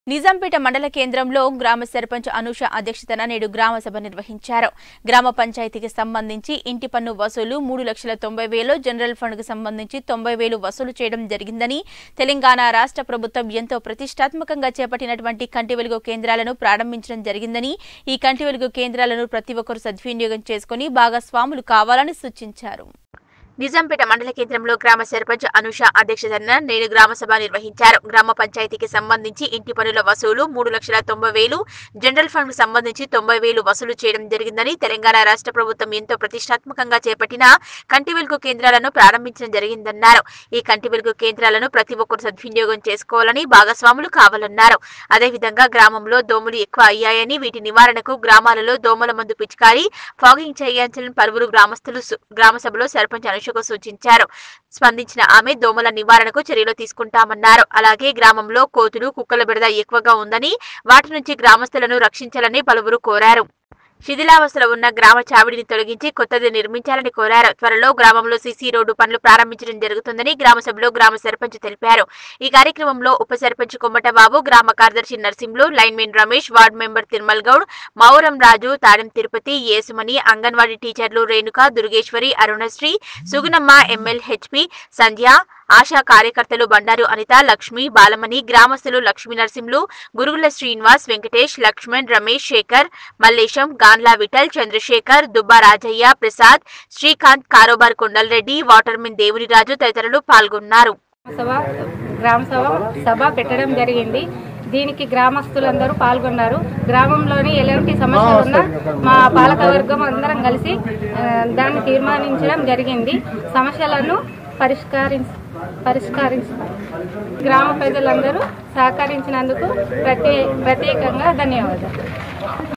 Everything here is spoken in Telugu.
నిజాంపేట మండల కేంద్రంలో గ్రామ సర్పంచ్ అనూష అధ్యక్షతన నేడు గ్రామ సభ నిర్వహించారు. గ్రామ పంచాయతీకి సంబంధించి ఇంటి పన్ను వసూలు 3,90,000, జనరల్ ఫండ్ కు సంబంధించి 90,000 వసూలు చేయడం జరిగిందని, తెలంగాణ రాష్ట్ర ప్రభుత్వం ఎంతో ప్రతిష్టాత్మకంగా చేపట్టినటువంటి కంటి వెలుగు కేంద్రాలను ప్రారంభించడం జరిగిందని, ఈ కంటి వెలుగు కేంద్రాలను ప్రతి ఒక్కరూ సద్వినియోగం చేసుకుని భాగస్వాములు కావాలని సూచించారు. నిజాంపేట మండల కేంద్రంలో గ్రామ సర్పంచ్ అనూష అధ్యక్షతన నేడు గ్రామ సభ నిర్వహించారు. గ్రామ పంచాయతీకి సంబంధించి ఇంటి పన్నుల వసూలు 3,90,000, జనరల్ ఫండ్ కు సంబంధించి 90,000 వసూలు చేయడం జరిగిందని, తెలంగాణ రాష్ట్ర ప్రభుత్వం ఎంతో ప్రతిష్టాత్మకంగా చేపట్టిన కంటి వెలుగు కేంద్రాలను ప్రారంభించడం జరిగిందన్నారు. ఈ కంటి వెలుగు కేంద్రాలను ప్రతి ఒక్కరు సద్వినియోగం చేసుకోవాలని, భాగస్వాములు కావాలన్నారు. అదేవిధంగా గ్రామంలో దోమలు ఎక్కువ అయ్యాయని, వీటి నివారణకు గ్రామాలలో దోమల మందు పిచికారీ, ఫాగింగ్ చేయించాలని పలువురు గ్రామస్తులు గ్రామ సభలో సర్పంచ్ అనూష సూచించారు. స్పందించిన ఆమె దోమల నివారణకు చర్యలు తీసుకుంటామన్నారు. అలాగే గ్రామంలో కోతులు, కుక్కల బెడద ఎక్కువగా ఉందని, వాటి నుంచి గ్రామస్తులను రక్షించాలని పలువురు కోరారు. శిథిలావస్థలో ఉన్న గ్రామ చావిడిని తొలగించి కొత్తది నిర్మించాలని కోరారు. త్వరలో గ్రామంలో సీసీ రోడ్డు పనులు ప్రారంభించడం జరుగుతుందని గ్రామ సభలో గ్రామ సర్పంచ్ తెలిపారు. ఈ కార్యక్రమంలో ఉప సర్పంచ్ కొమ్మటబాబు, గ్రామ కార్యదర్శి Narsimlu, linemen Ramesh, ward member Tirumal Goud, Mouram Raju, Tadem Tirupathi, Yesumani, anganwadi టీచర్లు రేణుక, దుర్గేశ్వరి, అరుణశ్రీ, సుగుణమ్మ, ఎమ్మెల్హెచ్పి సంధ్య, ఆశా కార్యకర్తలు బండారు అనిత, లక్ష్మి, బాలమణి, గ్రామస్తులు లక్ష్మీ నరసింహులు, గురుగుల శ్రీనివాస్, వెంకటేష్, లక్ష్మణ్, రమేష్, శేఖర్, మల్లేశం, గాన్లా విఠల్, చంద్రశేఖర్, దుబ్బా రాజయ్య, ప్రసాద్, శ్రీకాంత్, కారోబార్ కొండలరెడ్డి, వాటర్మెన్ దేవునిరాజు తదితరులు పాల్గొన్నారు. గ్రామ సభ పెట్టడం జరిగింది. దీనికి గ్రామస్తులందరూ పాల్గొన్నారు. గ్రామంలోని ఎలాంటి సమస్యలు ఉన్నా మా పాలకవర్గం అందరం కలిసి దాన్ని తీర్మానించడం జరిగింది. సమస్యలను పరిష్కరిస్తారు. గ్రామ ప్రజలందరూ సహకరించినందుకు ప్రత్యేకంగా ధన్యవాదాలు.